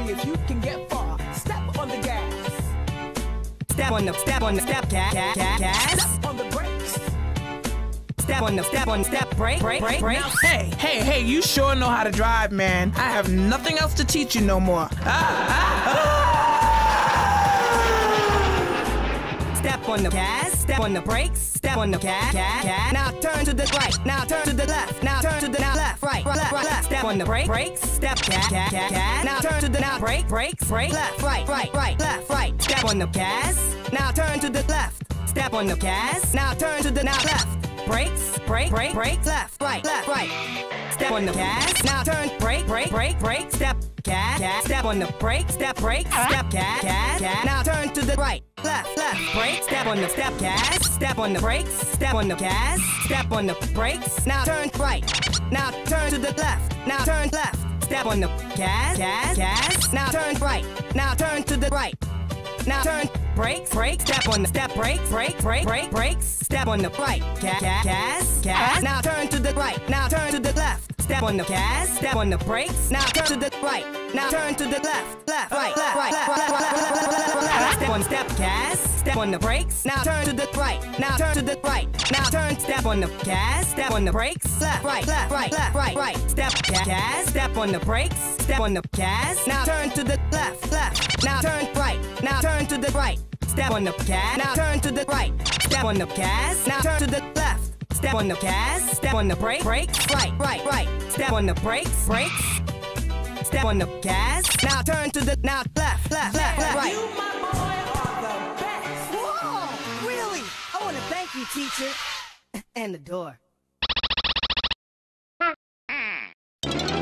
see if you can get far. Step on the gas. Step on the gas. Step on the brakes. Step on brake. Now, Hey, you sure know how to drive, man. I have nothing else to teach you no more. Step on the gas, step on the brakes, step on the gas. Now turn to the right, now turn to the left, now turn to the left, right. Step on the brakes, step gas. Now turn to the brakes, left, right. Step on the gas, now turn to the left. Step on the gas, now turn to the left. Brakes, left, right. Step on the gas, now turn, brake, step, gas. Step on the brake, step gas. Now turn to the right, left, brake. Step on the gas, step on the brakes, step on the gas. Step on the brakes, now turn right. Now turn to the left, now turn left. Step on the gas. Now turn right, now turn to the right. Now turn, brakes, step on the brakes, step on the right, gas. Now turn to the right, now turn to the left. Step on the gas, step on the brakes, now turn to the right, now turn to the left, right. Step gas, step on the brakes, now turn to the right, now turn to the right, now turn, step on the gas, step on the brakes, left, right. Step gas, step on the brakes, step on the gas, now turn to the left, now turn right, now turn to the right. Step on the gas, now turn to the right. Step on the gas, now turn to the left. Step on the gas, step on the brakes, right. Step on the brakes. Step on the gas, now turn to the left, right. you, my boy, are the best. Whoa, really? I want to thank you, teacher. And the door.